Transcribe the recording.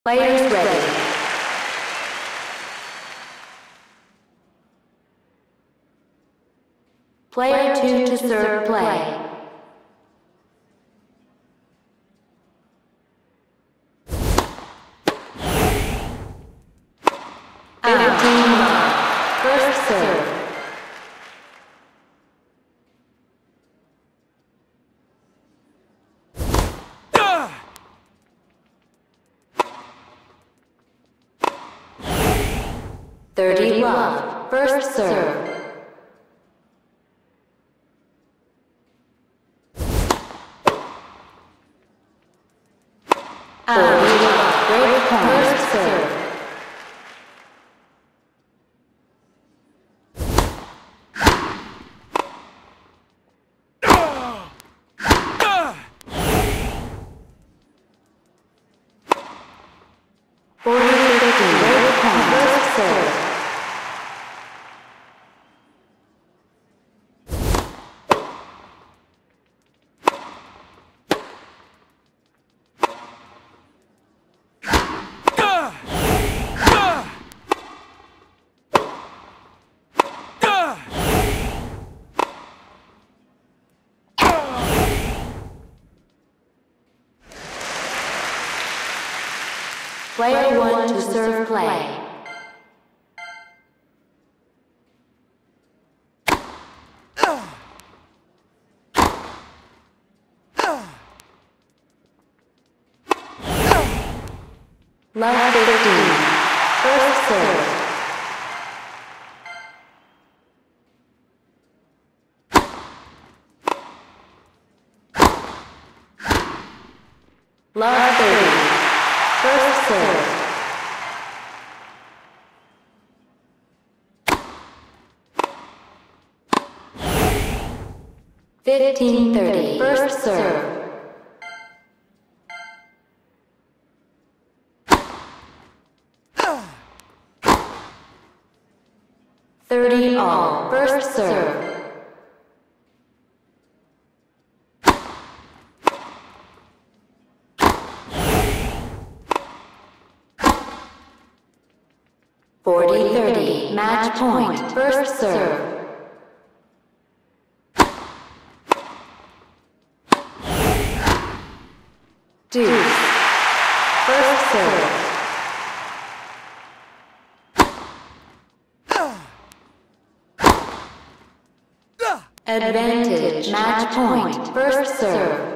Players ready. Player 2 to serve play. First serve. Love. First serve. Break point. First serve. Player 1 to serve play. Love 15. First serve. Love 30. First serve. $15.30. First serve. $30 First serve. $40-30 Match point. First serve. Deuce. First serve. Advantage. Match point. First serve.